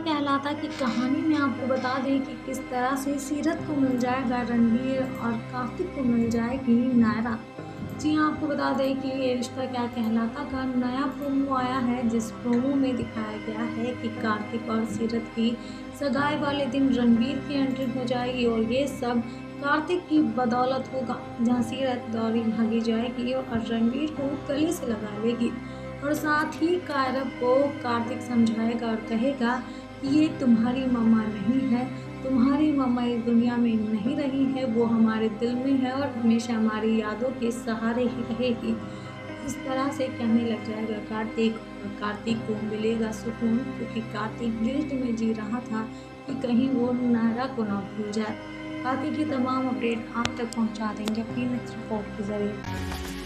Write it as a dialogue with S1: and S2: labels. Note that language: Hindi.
S1: कहलाता कि कहानी में आपको बता दें कि किस तरह से सीरत को मिल जाएगा रणवीर और कार्तिक को मिल जाएगी नायरा। जी हाँ, आपको बता दें कि ये रिश्ता क्या कहलाता का नया प्रोमो आया है, जिस प्रोमो में दिखाया गया है कि कार्तिक और सीरत की सगाई वाले दिन रणवीर की एंट्री हो जाएगी और ये सब कार्तिक की बदौलत होगा, जहाँ सीरत दौड़ी भागी जाएगी और रणवीर को गले से लगा लेगी और साथ ही कायरव को कार्तिक समझाएगा और कहेगा कि ये तुम्हारी मम्मा नहीं है, तुम्हारी मम्मा इस दुनिया में नहीं रही है, वो हमारे दिल में है और हमेशा हमारी यादों के सहारे ही रहेगी। इस तरह से कहने लग जाएगा कार्तिक और कार्तिक को मिलेगा सुकून, क्योंकि कार्तिक गिल्ट में जी रहा था कि कहीं वो नायरा को ना भूल जाए। बाकी की तमाम अपडेट आप तक पहुंचा देंगे अपनी नेक्स्ट रिपोर्ट के जरिए।